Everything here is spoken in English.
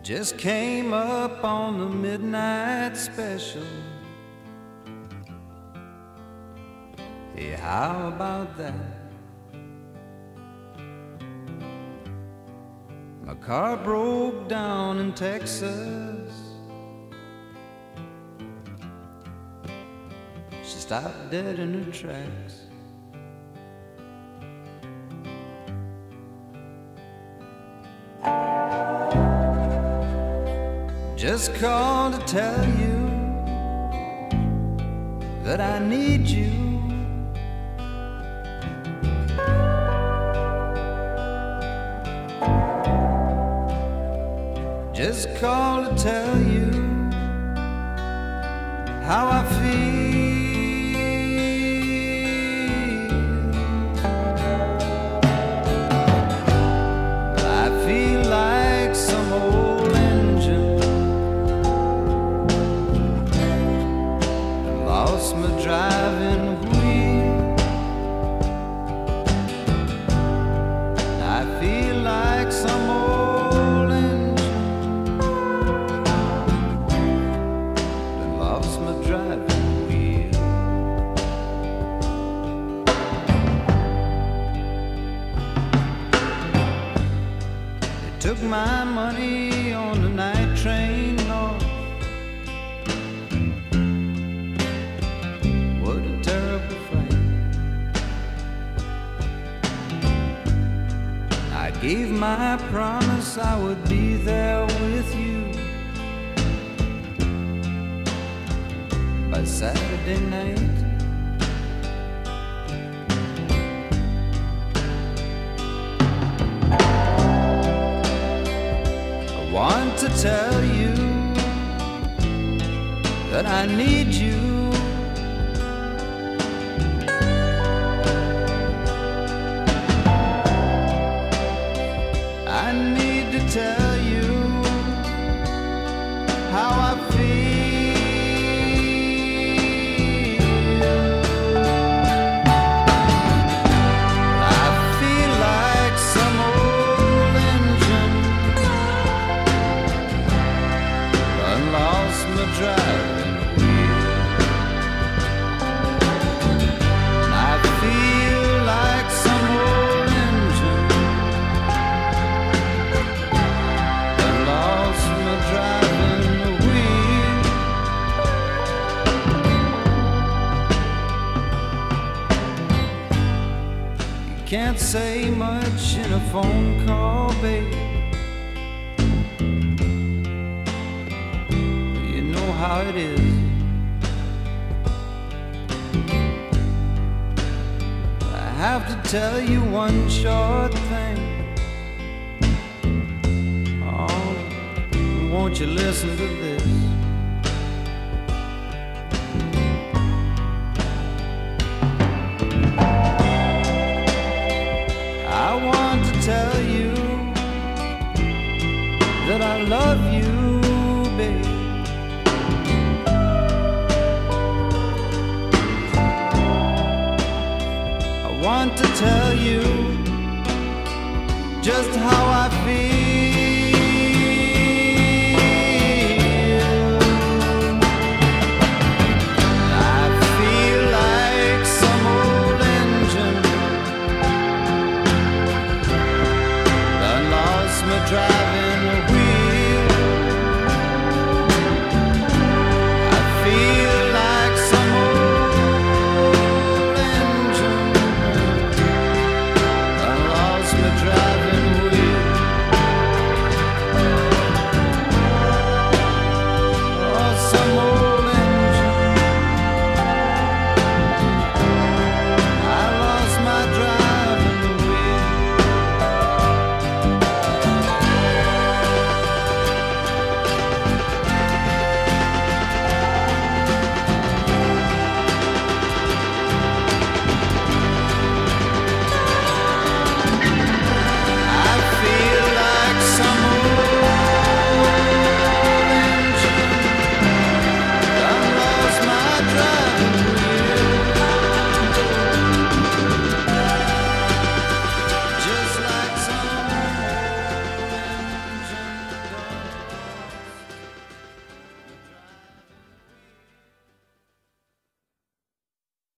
Just came up on the midnight special. Hey, how about that? My car broke down in Texas. She stopped dead in her tracks. Just called to tell you that I need you. Just called to tell you how I feel. I feel like some old engine lost my driving wheel. I feel like some old engine that lost my driving wheel. They took my money on the night train north. I gave my promise I would be there with you by Saturday night. I want to tell you that I need you. I need to tell you how I feel. I feel like some old engine that lost my driving wheel. I feel like some old engine driving the wheel. You can't say much in a phone call, babe. You know how it is. I have to tell you one short thing. Won't you listen to this? I want to tell you that I love you, babe. I want to tell you just how I feel.